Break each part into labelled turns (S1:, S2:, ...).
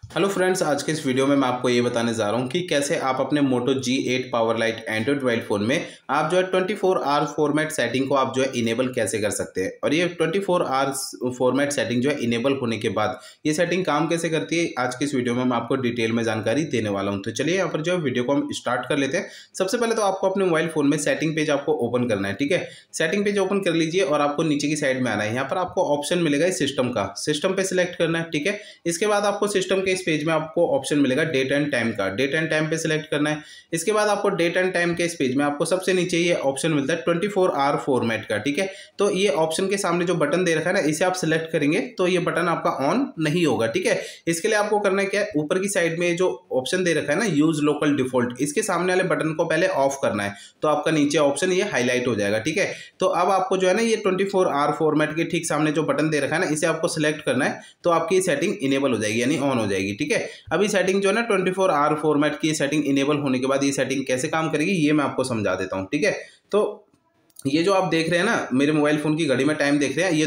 S1: Hello friends, आज के इस वीडियो में मैं आपको ये बताने जा रहा हूँ कि कैसे आप अपने Moto G8 power lite Android mobile phone में आप जो है 24 आवर फॉर्मेट सेटिंग को आप जो है इनेबल कैसे कर सकते हैं। और ये 24 आवर्स फॉर्मेट सेटिंग जो है इनेबल होने के बाद ये सेटिंग काम कैसे करती है, आज के इस वीडियो में मैं आपको डिटेल में जानकारी देने वाला हूँ। तो चलिए यहाँ पर जो है वीडियो को हम स्टार्ट कर लेते हैं। सबसे पहले तो आपको अपने मोबाइल फ़ोन में सेटिंग पेज आपको ओपन करना है। ठीक है, सेटिंग पेज ओपन कर लीजिए और आपको नीचे की साइड में आना है। यहाँ पर आपको ऑप्शन मिलेगा सिस्टम का, सिस्टम पे सिलेक्ट करना है। ठीक है, इसके बाद आपको सिस्टम के इस पेज में आपको ऑप्शन मिलेगा डेट एंड टाइम का, डेट एंड टाइम पे सिलेक्ट करना है। इसके बाद आपको डेट एंड टाइम के इस पेज में आपको सबसे नीचे ये ऑप्शन मिलता है 24 आवर फॉर्मेट का। ठीक है, तो ये ऑप्शन के सामने जो बटन दे रखा है ना, इसे आप सिलेक्ट करेंगे तो ये बटन आपका ऑन नहीं होगा। ठीक है, इसके लिए आपको करना है क्या, ऊपर की साइड में जो ऑप्शन दे रखा है ना यूज लोकल डिफॉल्ट, इसके सामने वाले बटन को पहले ऑफ करना है तो आपका नीचे ऑप्शन ये हाईलाइट हो जाएगा। ठीक है, तो अब आपको जो है ना ये 24 आवर फॉर्मेट के ठीक सामने जो बटन दे रखा है ना, इसे आपको सिलेक्ट करना है तो आपकी सेटिंग इनेबल हो जाएगी, यानी ऑन हो जाएगी। ठीक है, अभी सेटिंग जो है ना 24 आवर फॉर्मेट की सेटिंग इनेबल होने के बाद ये सेटिंग कैसे काम करेगी ये मैं आपको समझा देता हूं। ठीक है, तो ये जो आप देख रहे हैं ना, मेरे मोबाइल फोन की घड़ी में टाइम देख रहे हैं, ये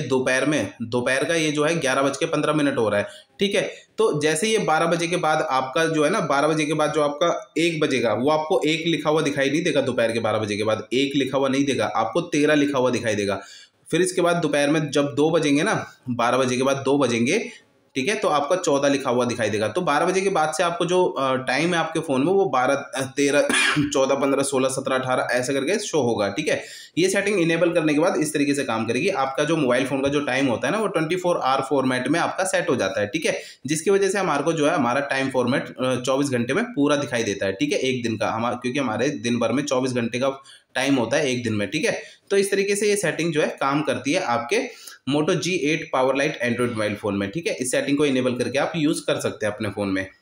S1: दोपहर का ये जो है 11:15 हो रहा है। ठीक है, तो जैसे ये 12 बजे के बाद आपका जो है ना, 12 बजे के बाद जो आपका 1 बजेगा वो आपको 1 लिखा हुआ दिखाई नहीं देगा। दोपहर के 12 बजे के बाद 1 लिखा हुआ नहीं देगा, आपको 13 लिखा हुआ दिखाई देगा। फिर इसके बाद दोपहर में जब 2 बजेंगे ना, 12 बजे के बाद 2 बजेंगे, ठीक है, तो आपका 14 लिखा हुआ दिखाई देगा। तो 12 बजे के बाद से आपको जो टाइम है आपके फ़ोन में वो 12, 13, 14, 15, 16, 17, 18 ऐसे करके शो होगा। ठीक है, ये सेटिंग इनेबल करने के बाद इस तरीके से काम करेगी। आपका जो मोबाइल फ़ोन का जो टाइम होता है ना वो 24 आवर फॉर्मेट में आपका सेट हो जाता है। ठीक है, जिसकी वजह से हमारे को जो है हमारा टाइम फॉर्मेट 24 घंटे में पूरा दिखाई देता है। ठीक है, एक दिन का क्योंकि हमारे दिन भर में 24 घंटे का टाइम होता है एक दिन में। ठीक है, तो इस तरीके से ये सेटिंग जो है काम करती है आपके Moto G8 power lite Android mobile phone में। ठीक है, इस सेटिंग को इनेबल करके आप यूज कर सकते हैं अपने फोन में।